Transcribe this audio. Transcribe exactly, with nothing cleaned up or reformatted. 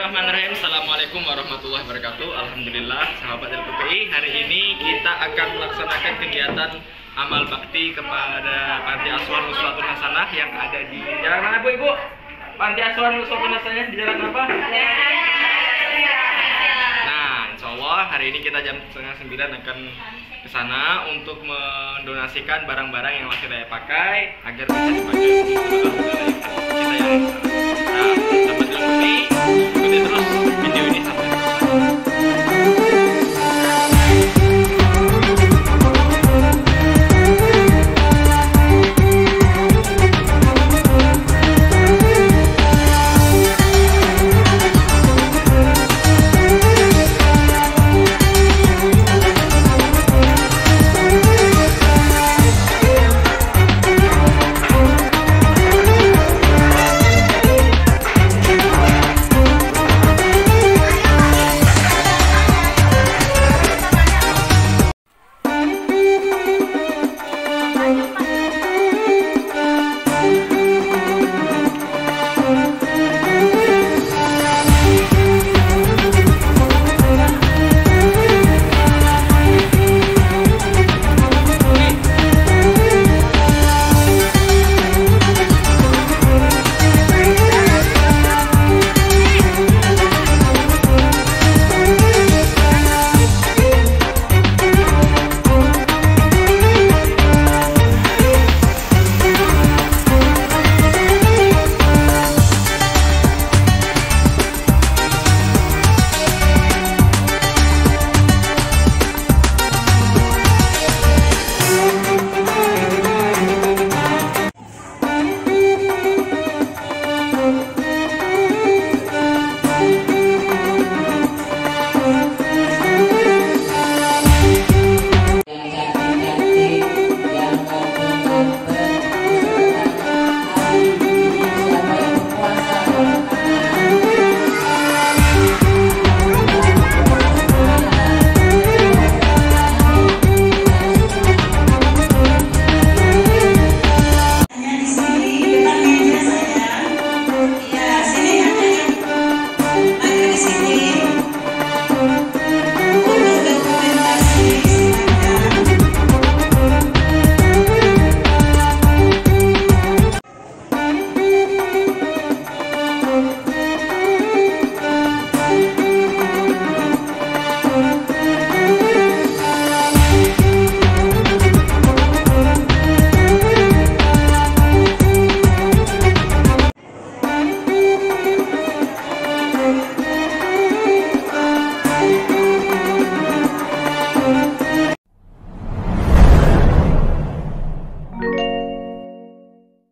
Bismillahirrahmanirrahim. Assalamualaikum warahmatullahi wabarakatuh. Alhamdulillah, sahabat L P P I, hari ini kita akan melaksanakan kegiatan amal bakti kepada Panti Asuhan Nuswatun Hasanah yang ada di jalan mana, Bu, Ibu? Panti Asuhan Nuswatun Hasanah di jalan apa? Nah, insya Allah hari ini kita jam setengah sembilan akan ke sana untuk mendonasikan barang-barang yang masih layak pakai agar bisa dipakai untuk kebutuhan kita yang